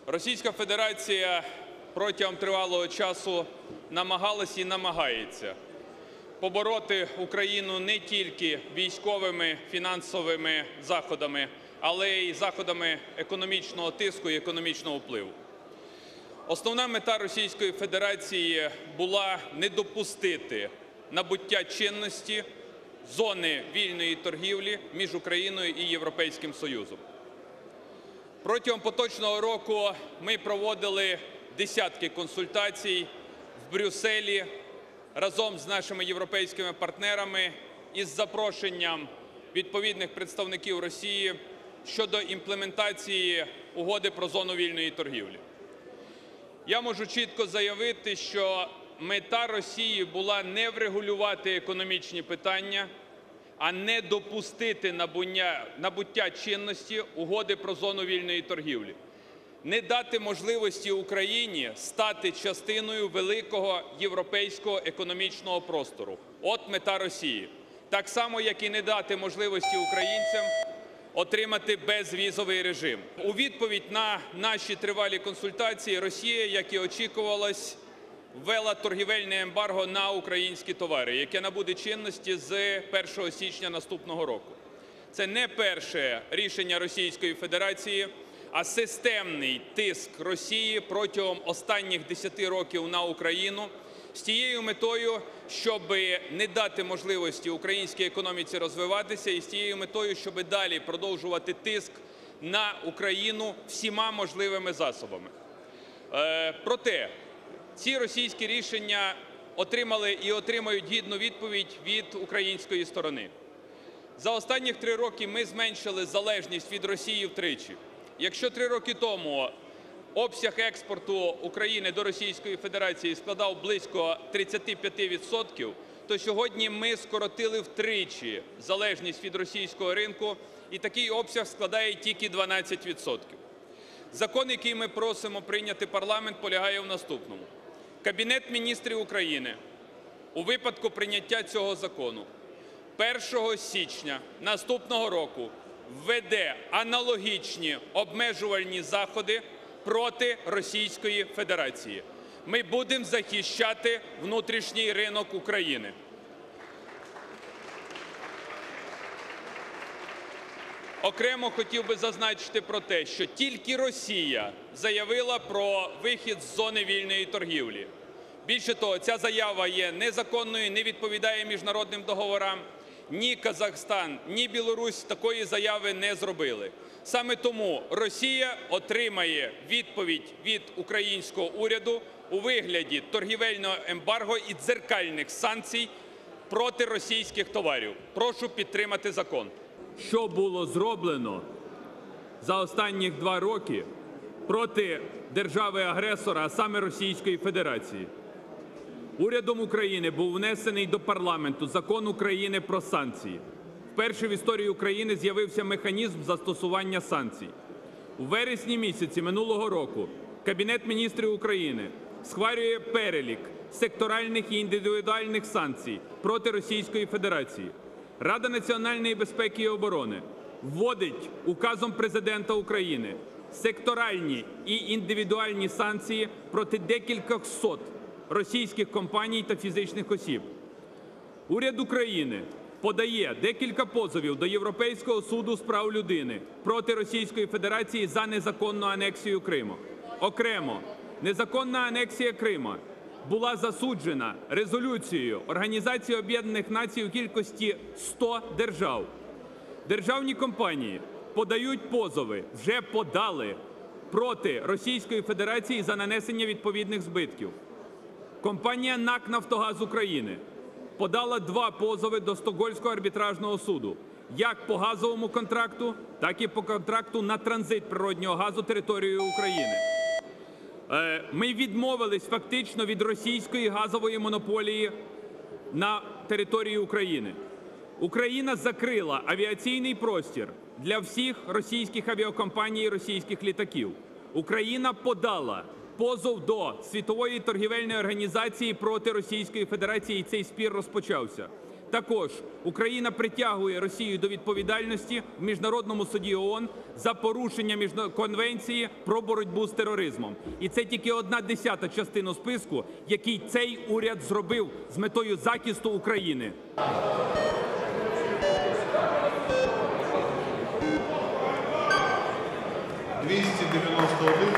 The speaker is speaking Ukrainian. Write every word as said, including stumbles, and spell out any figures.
Російська Федерація протягом тривалого часу намагалась і намагається побороти Україну не тільки військовими, фінансовими заходами, але й заходами економічного тиску і економічного впливу. Основна мета Російської Федерації була не допустити набуття чинності зони вільної торгівлі між Україною і Європейським Союзом. Протягом поточного року ми проводили десятки консультацій в Брюсселі разом з нашими європейськими партнерами із запрошенням відповідних представників Росії щодо імплементації угоди про зону вільної торгівлі. Я можу чітко заявити, що мета Росії була не врегулювати економічні питання, а не допустити набуття чинності угоди про зону вільної торгівлі, не дати можливості Україні стати частиною великого європейського економічного простору. От мета Росії. Так само, як і не дати можливості українцям отримати безвізовий режим. У відповідь на наші тривалі консультації Росія, як і очікувалось, ввела торгівельне ембарго на українські товари, яке набуде чинності з першого січня наступного року. Це не перше рішення Російської Федерації, а системний тиск Росії протягом останніх десяти років на Україну з тією метою, щоб не дати можливості українській економіці розвиватися, і з тією метою, щоб далі продовжувати тиск на Україну всіма можливими засобами. Е, проте, ці російські рішення отримали і отримають гідну відповідь від української сторони. За останні три роки ми зменшили залежність від Росії втричі. Якщо три роки тому обсяг експорту України до Російської Федерації складав близько тридцяти п'яти відсотків, то сьогодні ми скоротили втричі залежність від російського ринку, і такий обсяг складає тільки дванадцять відсотків. Закон, який ми просимо прийняти парламент, полягає в наступному. Кабінет міністрів України у випадку прийняття цього закону першого січня наступного року введе аналогічні обмежувальні заходи проти Російської Федерації. Ми будемо захищати внутрішній ринок України. Окремо хотів би зазначити про те, що тільки Росія заявила про вихід з зони вільної торгівлі. Більше того, ця заява є незаконною, не відповідає міжнародним договорам. Ні Казахстан, ні Білорусь такої заяви не зробили. Саме тому Росія отримає відповідь від українського уряду у вигляді торгівельного ембарго і дзеркальних санкцій проти російських товарів. Прошу підтримати закон. Що було зроблено за останні два роки проти держави-агресора, а саме Російської Федерації? Урядом України був внесений до парламенту Закон України про санкції. Вперше в історії України з'явився механізм застосування санкцій. У вересні місяці минулого року Кабінет міністрів України схвалює перелік секторальних і індивідуальних санкцій проти Російської Федерації. Рада національної безпеки і оборони вводить указом Президента України секторальні і індивідуальні санкції проти декількох сот російських компаній та фізичних осіб. Уряд України подає декілька позовів до Європейського суду з прав людини проти Російської Федерації за незаконну анексію Криму. Окремо, незаконна анексія Криму була засуджена резолюцією Організації Об'єднаних Націй у кількості сто держав. Державні компанії подають позови, вже подали проти Російської Федерації за нанесення відповідних збитків. Компанія НАК «Нафтогаз України» подала два позови до Стокгольмського арбітражного суду як по газовому контракту, так і по контракту на транзит природнього газу територією України. Ми відмовились фактично від російської газової монополії на території України. Україна закрила авіаційний простір для всіх російських авіакомпаній і російських літаків. Україна подала позов до Світової торгівельної організації проти Російської Федерації, і цей спір розпочався. Також Україна притягує Росію до відповідальності в Міжнародному суді ООН за порушення міжна- Конвенції про боротьбу з тероризмом. І це тільки одна десята частина списку, який цей уряд зробив з метою захисту України. двісті дев'яносто один